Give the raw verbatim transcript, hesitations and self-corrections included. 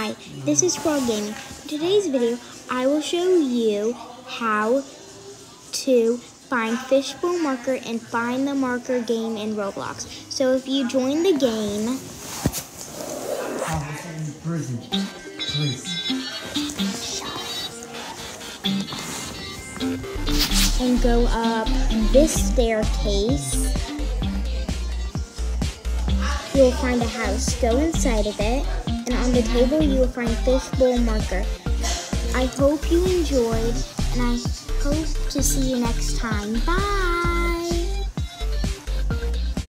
Hi, this is Frog Gaming. In today's video, I will show you how to find Fishbowl Marker and find the marker game in Roblox. So if you join the game, and go up this staircase, you will find a house. Go inside of it, and on the table you will find Fishbowl Marker. I hope you enjoyed, and I hope to see you next time. Bye!